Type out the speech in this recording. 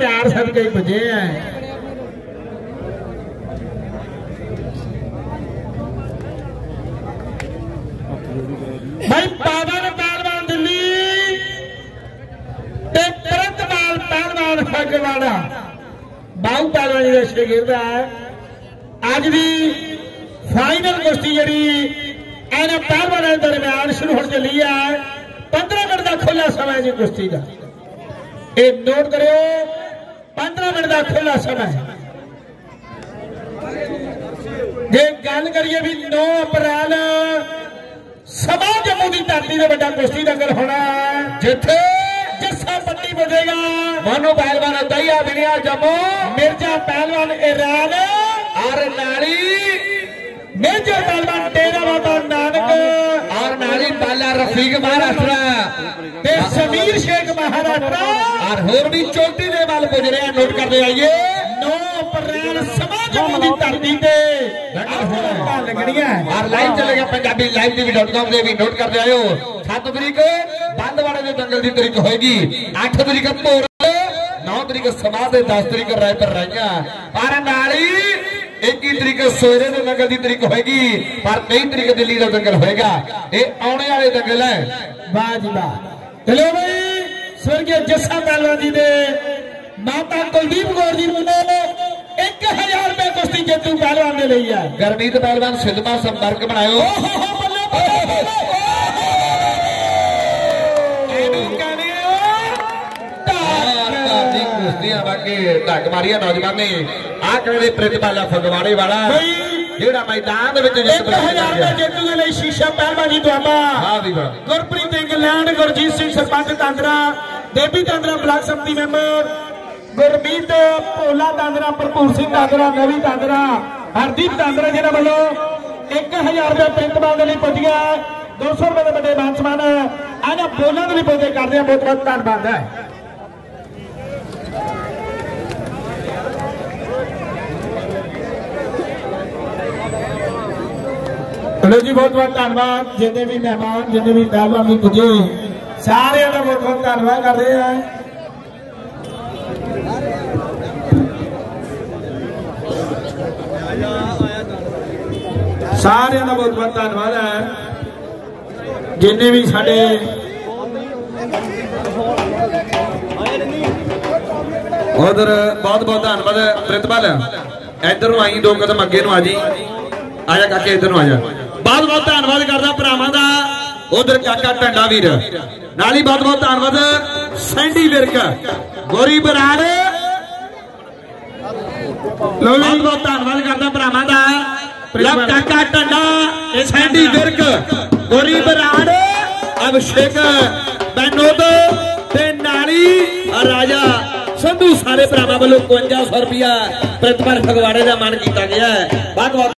प्यार सदके पुजे हैं भाई पावन पहलवान दिल्ली ते प्रितपाल पहलवान फगवाड़ा बाहू पहलवान का शागिर्द है अज भी फाइनल कुश्ती जी इन्होंने पहलवानों के दरम्यान शुरू होने चली है 15 मिनट का खुला समय जी कुश्ती का ये नोट करो 15 मिनट का खुला समय जे गल करिए भी 9 अप्रैल सभा जम्मू की धरती से बड़ा कुश्ती दंगल होना जिथे जस्सा पट्टी बजेगा मोनू पहलवान दहिया बिनिया जम्मू मिर्जा पहलवान ईरान और नाली मेजर पहलवान डेरा बाबा नानक और नाली पाला रफीक महाराष्ट्र समीर शेख महाराष्ट्र और होर भी चोटी दे वाल पुज रहे हैं नोट करते आइए 9 अप्रैल सभा जम्मू की धरती पे और लाइव चलेगा पंजाबी live.com से भी नोट करते आयो 7 तरीक बंदवाड़े के दंगल की तरीक होगी 8 तरीक 9 तरीक समाज 10 तरीक रायपुर राइया और नाली 21 तरीक सोयरे के दंगल की तरीक होगी पर 23 तरीक दिल्ली का दंगल होगा ये आने वाले दंगल है वाह जी वाह चलो भाई स्वर्गीय जस्सा पहलवान जी ने माता कुलदीप कौर जी ने 1000 रुपए कुश्ती जेतू पहलवान ने ली है गुरमीत पहलवान सिद्धमा संपर्क बनायो ढक मारिया नौजवान ने आ कहते प्रितपाला फगवाड़े वाला जेड़ा मैदान जेतू के लिए शीशा पहलवान जी दुआबा गुरप्रीत इंग्लैंड गुरजीत सिंह सरपंच तांदरा देवी तांदरा ब्लॉक समिति मेंबर गुरमीत भोला तांदरा भरपूर सिंह तांदरा नवी तांदरा हरदीप तांदरा जिन्होंने वालों 1000 रुपए प्रितपाल के लिए पुज गया 200 रुपए के बड़े मान सम्मान आना बोलों के लिए पुजे करते हैं बहुत बहुत धन्यवाद है हेलो जी बहुत बहुत धन्यवाद जिन्हें भी मेहमान जिन्हें भी पहलवान भी पुजे सारे का बहुत बहुत धन्यवाद कर रहे हैं सारे का बहुत बहुत धन्यवाद है जिन्हें भी साडे उधर बहुत बहुत धन्यवाद प्रितपाल इधर आई 2 कदम अगे आ जी आजा काके इधर आ जा बहुत बहुत धन्यवाद करदा भरावां दा उधर काका टंडा वीर नाली बहुत बहुत धन्यवाद सैंडी विरक गोरी बराड़ बहुत बहुत धन्यवाद करदा भरावां दा काका टंडा सैंडी विरक गोरी बराड़ अभिषेक बैनोद ते नाली राजा संधू सारे भरावां वालों 5500 रुपया प्रितपाल फगवाड़े का मान किया गया है। बहुत बहुत